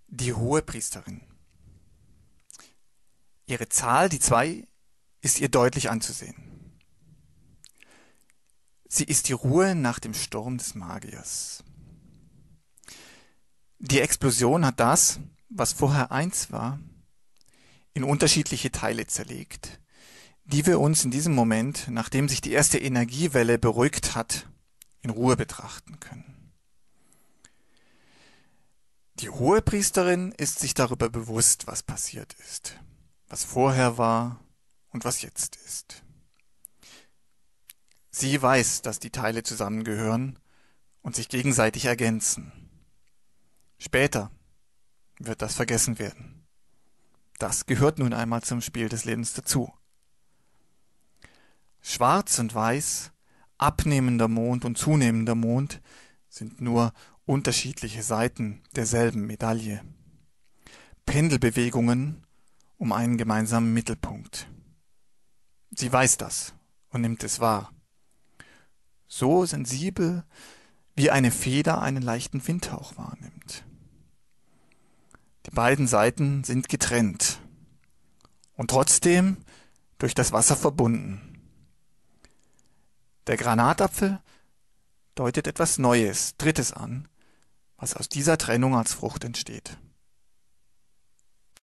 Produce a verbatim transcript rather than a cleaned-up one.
Die Hohepriesterin. Ihre Zahl, die zwei, ist ihr deutlich anzusehen. Sie ist die Ruhe nach dem Sturm des Magiers. Die Explosion hat das, was vorher eins war, in unterschiedliche Teile zerlegt, die wir uns in diesem Moment, nachdem sich die erste Energiewelle beruhigt hat, in Ruhe betrachten können. Die Hohepriesterin ist sich darüber bewusst, was passiert ist, was vorher war und was jetzt ist. Sie weiß, dass die Teile zusammengehören und sich gegenseitig ergänzen. Später wird das vergessen werden. Das gehört nun einmal zum Spiel des Lebens dazu. Schwarz und Weiß, abnehmender Mond und zunehmender Mond sind nur unterschiedliche Seiten derselben Medaille. Pendelbewegungen um einen gemeinsamen Mittelpunkt. Sie weiß das und nimmt es wahr. So sensibel, wie eine Feder einen leichten Windhauch wahrnimmt. Die beiden Seiten sind getrennt und trotzdem durch das Wasser verbunden. Der Granatapfel deutet etwas Neues, Drittes an, was aus dieser Trennung als Frucht entsteht.